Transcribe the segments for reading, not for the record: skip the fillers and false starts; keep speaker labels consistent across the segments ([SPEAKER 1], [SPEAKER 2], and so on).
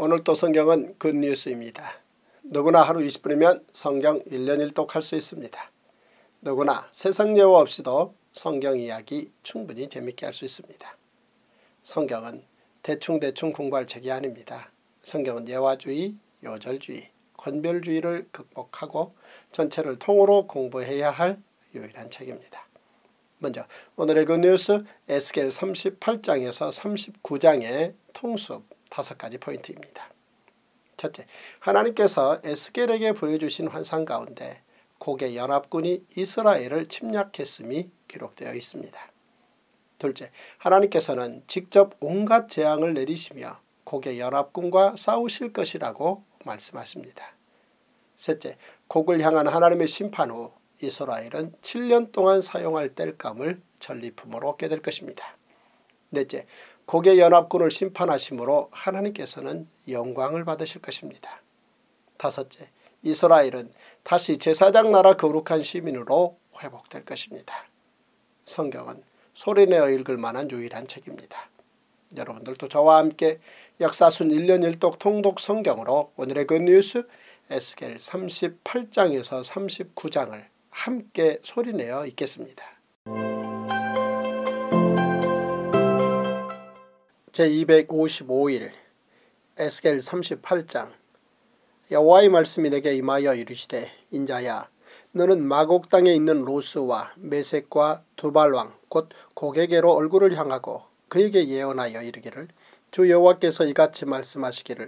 [SPEAKER 1] 오늘 또 성경은 굿뉴스입니다. 누구나 하루 20분이면 성경 1년 1독 할 수 있습니다. 누구나 세상 예화 없이도 성경 이야기 충분히 재밌게 할 수 있습니다. 성경은 대충 공부할 책이 아닙니다. 성경은 예화주의, 요절주의, 권별주의를 극복하고 전체를 통으로 공부해야 할 유일한 책입니다. 먼저 오늘의 굿뉴스 에스겔 38장에서 39장의 통습 5가지 포인트입니다. 첫째, 하나님께서 에스겔에게 보여주신 환상 가운데 곡의 연합군이 이스라엘을 침략했음이 기록되어 있습니다. 둘째, 하나님께서는 직접 온갖 재앙을 내리시며 곡의 연합군과 싸우실 것이라고 말씀하십니다. 셋째, 곡을 향한 하나님의 심판 후 이스라엘은 7년 동안 사용할 땔감을 전리품으로 얻게 될 것입니다. 넷째, 곡의 연합군을 심판하심으로 하나님께서는 영광을 받으실 것입니다. 다섯째, 이스라엘은 다시 제사장 나라 거룩한 시민으로 회복될 것입니다. 성경은 소리내어 읽을 만한 유일한 책입니다. 여러분들도 저와 함께 역사순 1년 1독 통독 성경으로 오늘의 굿뉴스 에스겔 38장에서 39장을 함께 소리내어 읽겠습니다. 제255일 에스겔 38장. 여호와의 말씀이 내게 임하여 이르시되 인자야, 너는 마곡 땅에 있는 로스와 메섹과 두발왕 곧 고게게로 얼굴을 향하고 그에게 예언하여 이르기를, 주 여호와께서 이같이 말씀하시기를,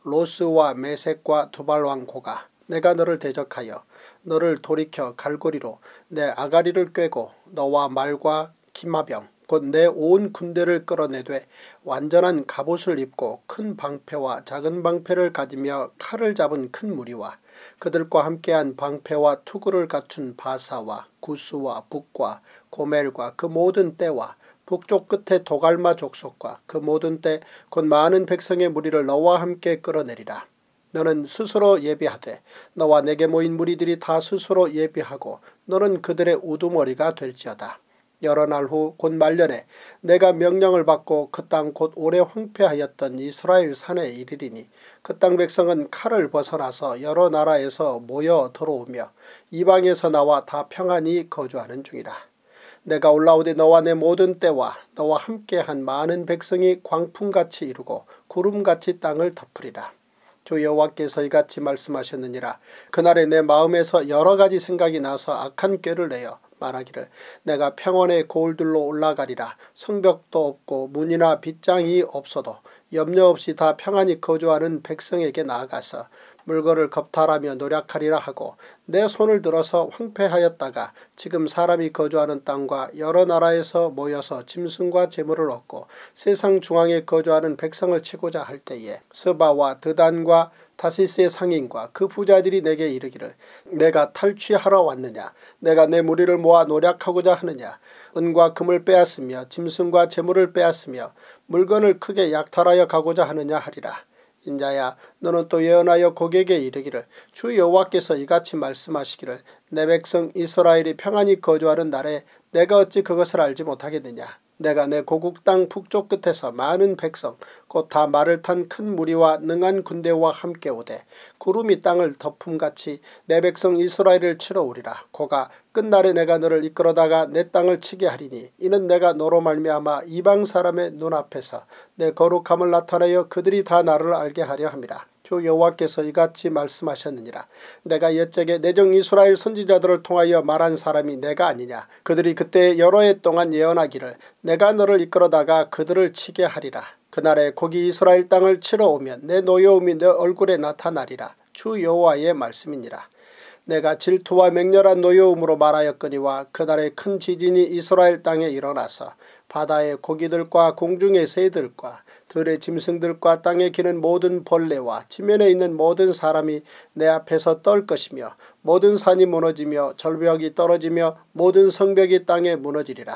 [SPEAKER 1] 로스와 메섹과 두발왕 고가, 내가 너를 대적하여 너를 돌이켜 갈고리로 내 아가리를 꿰고 너와 말과 기마병 곧 내 온 군대를 끌어내되 완전한 갑옷을 입고 큰 방패와 작은 방패를 가지며 칼을 잡은 큰 무리와 그들과 함께한 방패와 투구를 갖춘 바사와 구스와 북과 고멜과 그 모든 떼와 북쪽 끝에 도갈마 족속과 그 모든 떼 곧 많은 백성의 무리를 너와 함께 끌어내리라. 너는 스스로 예비하되 너와 내게 모인 무리들이 다 스스로 예비하고 너는 그들의 우두머리가 될지어다. 여러 날 후 곧 말년에 내가 명령을 받고 그 땅 곧 오래 황폐하였던 이스라엘 산에 이르리니 그 땅 백성은 칼을 벗어나서 여러 나라에서 모여 들어오며 이방에서 나와 다 평안히 거주하는 중이라. 내가 올라오되 너와 내 모든 떼와 너와 함께한 많은 백성이 광풍같이 이루고 구름같이 땅을 덮으리라. 주 여호와께서 이같이 말씀하셨느니라. 그날에 내 마음에서 여러 가지 생각이 나서 악한 꾀를 내어 말하기를, 내가 평원의 고을들로 올라가리라. 성벽도 없고 문이나 빗장이 없어도 염려 없이 다 평안히 거주하는 백성에게 나아가서 물건을 겁탈하며 노력하리라 하고 내 손을 들어서 황폐하였다가 지금 사람이 거주하는 땅과 여러 나라에서 모여서 짐승과 재물을 얻고 세상 중앙에 거주하는 백성을 치고자 할 때에 스바와 드단과 다시스의 상인과 그 부자들이 내게 이르기를, 내가 탈취하러 왔느냐? 내가 내 무리를 모아 노력하고자 하느냐? 은과 금을 빼앗으며 짐승과 재물을 빼앗으며 물건을 크게 약탈하여 가고자 하느냐 하리라. 인자야, 너는 또 예언하여 고객에게 이르기를, 주 여호와께서 이같이 말씀하시기를, 내 백성 이스라엘이 평안히 거주하는 날에 내가 어찌 그것을 알지 못하겠느냐? 내가 내 고국 땅 북쪽 끝에서 많은 백성 곧 다 말을 탄 큰 무리와 능한 군대와 함께 오되 구름이 땅을 덮음같이 내 백성 이스라엘을 치러 오리라. 고가 끝날에 내가 너를 이끌어다가 내 땅을 치게 하리니 이는 내가 너로 말미암아 이방 사람의 눈앞에서 내 거룩함을 나타내어 그들이 다 나를 알게 하려 함이라. 주 여호와께서 이같이 말씀하셨느니라. 내가 옛적에 내 종 이스라엘 선지자들을 통하여 말한 사람이 내가 아니냐? 그들이 그때 여러 해 동안 예언하기를, 내가 너를 이끌어다가 그들을 치게 하리라. 그날에 고기 이스라엘 땅을 치러 오면 내 노여움이 내 얼굴에 나타나리라. 주 여호와의 말씀이니라. 내가 질투와 맹렬한 노여움으로 말하였거니와 그날에 큰 지진이 이스라엘 땅에 일어나서 바다의 고기들과 공중의 새들과 들의 짐승들과 땅에 기는 모든 벌레와 지면에 있는 모든 사람이 내 앞에서 떨 것이며 모든 산이 무너지며 절벽이 떨어지며 모든 성벽이 땅에 무너지리라.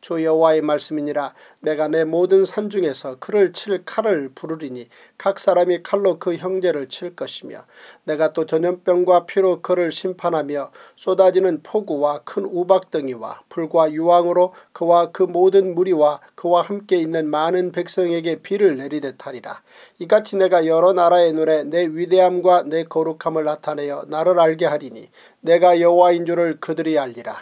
[SPEAKER 1] 주 여호와의 말씀이니라. 내가 내 모든 산 중에서 그를 칠 칼을 부르리니 각 사람이 칼로 그 형제를 칠 것이며 내가 또 전염병과 피로 그를 심판하며 쏟아지는 폭우와 큰 우박덩이와 불과 유황으로 그와 그 모든 무리와 그와 함께 있는 많은 백성에게 비를 내리듯 하리라. 이같이 내가 여러 나라의 눈에 내 위대함과 내 거룩함을 나타내어 나를 알게 하리니 내가 여호와인 줄을 그들이 알리라.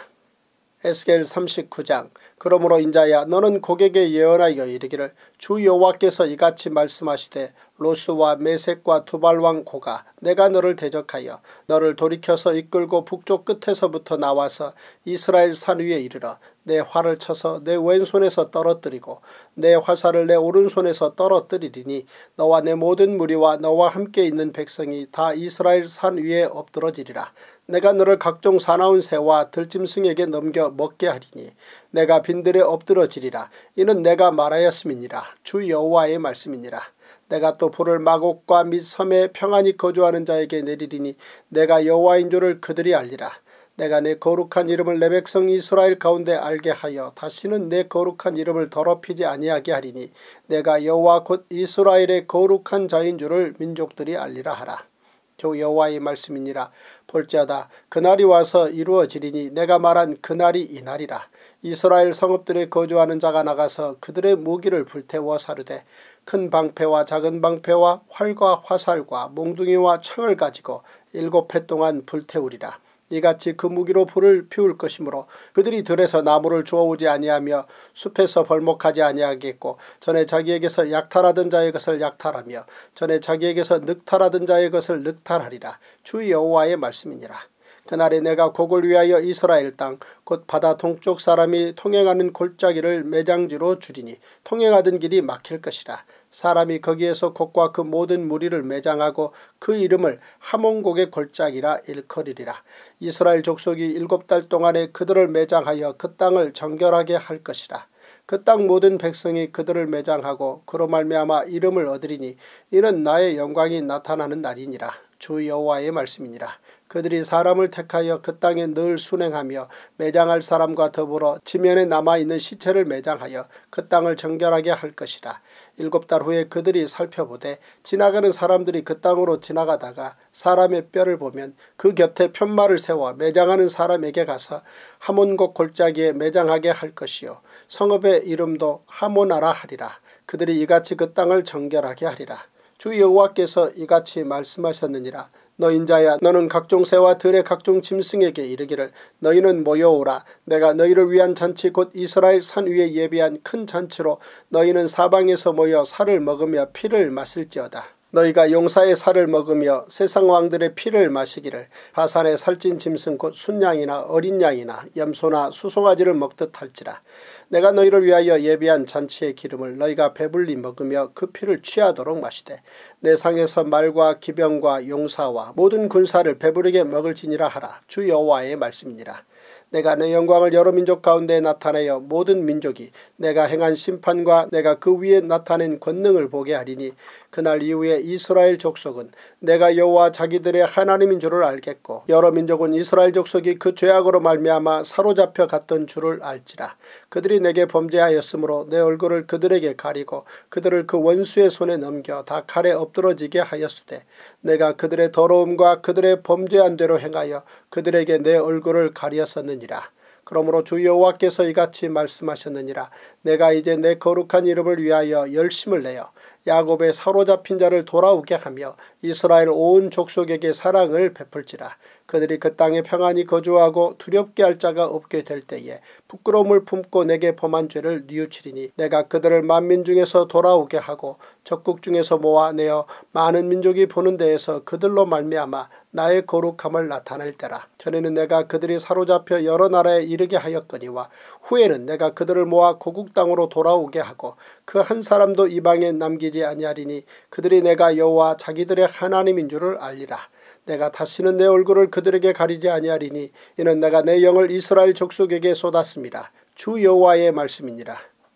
[SPEAKER 1] 에스겔 39장. 그러므로 인자야 너는 고객에 예언하여 이르기를 주 여호와께서 이같이 말씀하시되 로스와 메섹과 두발왕 고가 내가 너를 대적하여 너를 돌이켜서 이끌고 북쪽 끝에서부터 나와서 이스라엘 산 위에 이르러 내 활을 쳐서 내 왼손에서 떨어뜨리고 내 화살을 내 오른손에서 떨어뜨리리니 너와 내 모든 무리와 너와 함께 있는 백성이 다 이스라엘 산 위에 엎드러지리라. 내가 너를 각종 사나운 새와 들짐승에게 넘겨 먹게 하리니 내가 빈들에 엎드러지리라. 이는 내가 말하였음이니라. 주 여호와의 말씀이니라. 내가 또 불을 마곡과 및 섬에 평안히 거주하는 자에게 내리리니 내가 여호와인 줄을 그들이 알리라. 내가 내 거룩한 이름을 내 백성 이스라엘 가운데 알게 하여 다시는 내 거룩한 이름을 더럽히지 아니하게 하리니 내가 여호와 곧 이스라엘의 거룩한 자인 줄을 민족들이 알리라 하라. 주 여호와의 말씀이니라. 볼지어다 그날이 와서 이루어지리니 내가 말한 그날이 이날이라. 이스라엘 성읍들에 거주하는 자가 나가서 그들의 무기를 불태워 사르되 큰 방패와 작은 방패와 활과 화살과 몽둥이와 창을 가지고 7해 동안 불태우리라. 이같이 그 무기로 불을 피울 것이므로 그들이 들에서 나무를 주워오지 아니하며 숲에서 벌목하지 아니하겠고 전에 자기에게서 약탈하던 자의 것을 약탈하며 전에 자기에게서 늑탈하던 자의 것을 늑탈하리라. 주 여호와의 말씀이니라. 그날에 내가 곡을 위하여 이스라엘 땅 곧 바다 동쪽 사람이 통행하는 골짜기를 매장지로 주리니 통행하던 길이 막힐 것이라. 사람이 거기에서 곡과 그 모든 무리를 매장하고 그 이름을 하몬곡의 골짜기라 일컬이리라. 이스라엘 족속이 7달 동안에 그들을 매장하여 그 땅을 정결하게 할 것이라. 그 땅 모든 백성이 그들을 매장하고 그로 말미암아 이름을 얻으리니 이는 나의 영광이 나타나는 날이니라. 주 여호와의 말씀이니라. 그들이 사람을 택하여 그 땅에 늘 순행하며 매장할 사람과 더불어 지면에 남아있는 시체를 매장하여 그 땅을 정결하게 할 것이라. 7달 후에 그들이 살펴보되 지나가는 사람들이 그 땅으로 지나가다가 사람의 뼈를 보면 그 곁에 편말을 세워 매장하는 사람에게 가서 하몬곡 골짜기에 매장하게 할 것이요 성읍의 이름도 하모나라 하리라. 그들이 이같이 그 땅을 정결하게 하리라. 주 여호와께서 이같이 말씀하셨느니라. 너 인자야 너는 각종 새와 들의 각종 짐승에게 이르기를 너희는 모여오라. 내가 너희를 위한 잔치 곧 이스라엘 산 위에 예비한 큰 잔치로 너희는 사방에서 모여 살을 먹으며 피를 마실지어다. 너희가 용사의 살을 먹으며 세상 왕들의 피를 마시기를 바산의 살찐 짐승 곧 순양이나 어린 양이나 염소나 수송아지를 먹듯 할지라. 내가 너희를 위하여 예비한 잔치의 기름을 너희가 배불리 먹으며 그 피를 취하도록 마시되 내 상에서 말과 기병과 용사와 모든 군사를 배부르게 먹을지니라 하라. 주 여호와의 말씀이니라. 내가 내 영광을 여러 민족 가운데 나타내어 모든 민족이 내가 행한 심판과 내가 그 위에 나타낸 권능을 보게 하리니 그날 이후에 이스라엘 족속은 내가 여호와 자기들의 하나님인 줄을 알겠고 여러 민족은 이스라엘 족속이 그 죄악으로 말미암아 사로잡혀 갔던 줄을 알지라. 그들이 내게 범죄하였으므로 내 얼굴을 그들에게 가리고 그들을 그 원수의 손에 넘겨 다 칼에 엎드러지게 하였으되 내가 그들의 더러움과 그들의 범죄한 대로 행하여 그들에게 내 얼굴을 가리었었느니라. 그러므로 주 여호와께서 이같이 말씀하셨느니라. 내가 이제 내 거룩한 이름을 위하여 열심을 내어 야곱의 사로잡힌 자를 돌아오게 하며 이스라엘 온 족속에게 사랑을 베풀지라. 그들이 그 땅에 평안히 거주하고 두렵게 할 자가 없게 될 때에 부끄러움을 품고 내게 범한 죄를 뉘우치리니 내가 그들을 만민 중에서 돌아오게 하고 적국 중에서 모아내어 많은 민족이 보는 데에서 그들로 말미암아 나의 거룩함을 나타낼 때라. 전에는 내가 그들이 사로잡혀 여러 나라에 이르게 하였거니와 후에는 내가 그들을 모아 고국 땅으로 돌아오게 하고 그 한 사람도 이방에 남기지 아니하리니 그들이 내가 여호와 자기들의 하나님인 줄을 알리라. 내가 다시는 내 얼굴을 그들에게 가리지 아니하리니 이는 내가 내 영을 이스라엘 족속에게 쏟았습니다. 주 여호와의 말씀이니라.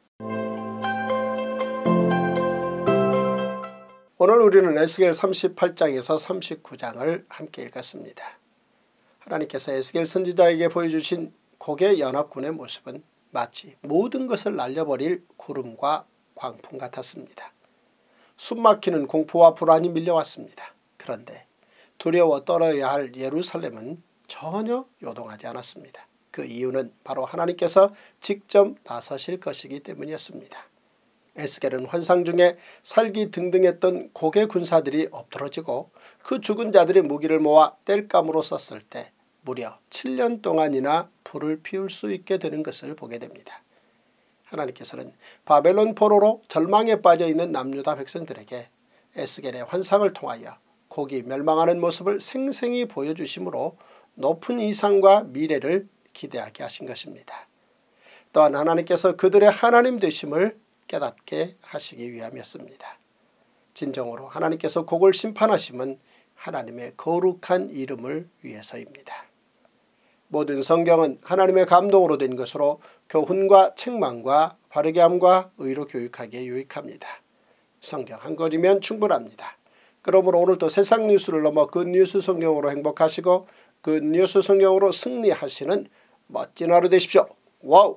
[SPEAKER 1] 오늘 우리는 에스겔 38장에서 39장을 함께 읽었습니다. 하나님께서 에스겔 선지자에게 보여주신 곡의 연합군의 모습은 마치 모든 것을 날려버릴 구름과 광풍 같았습니다. 숨막히는 공포와 불안이 밀려왔습니다. 그런데 두려워 떨어야 할 예루살렘은 전혀 요동하지 않았습니다. 그 이유는 바로 하나님께서 직접 나서실 것이기 때문이었습니다. 에스겔은 환상 중에 살기등등했던 고개 군사들이 엎드러지고 그 죽은 자들의 무기를 모아 땔감으로 썼을 때 무려 7년 동안이나 불을 피울 수 있게 되는 것을 보게 됩니다. 하나님께서는 바벨론 포로로 절망에 빠져있는 남유다 백성들에게 에스겔의 환상을 통하여 곡이 멸망하는 모습을 생생히 보여주심으로 높은 이상과 미래를 기대하게 하신 것입니다. 또한 하나님께서 그들의 하나님 되심을 깨닫게 하시기 위함이었습니다. 진정으로 하나님께서 곡을 심판하심은 하나님의 거룩한 이름을 위해서입니다. 모든 성경은 하나님의 감동으로 된 것으로 교훈과 책망과 바르게 함과 의로 교육하기에 유익합니다. 성경 한 권이면 충분합니다. 그러므로 오늘도 세상 뉴스를 넘어 굿뉴스 성경으로 행복하시고 굿뉴스 성경으로 승리하시는 멋진 하루 되십시오. 와우!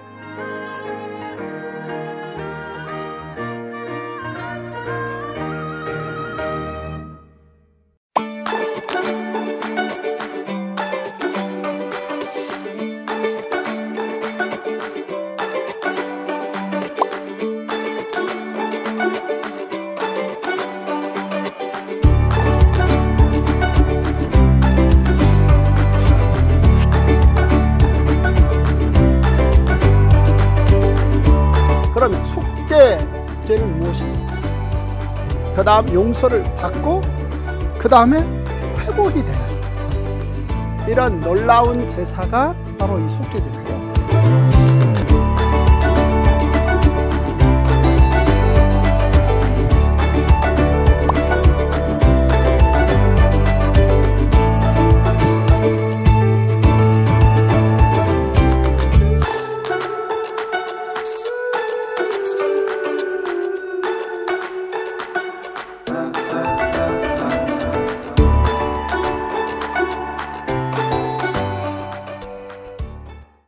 [SPEAKER 1] 그러면 속죄죄는 무엇입니까? 그 다음 용서를 받고 그 다음에 회복이 되는 이런 놀라운 제사가 바로 이 속죄제입니다.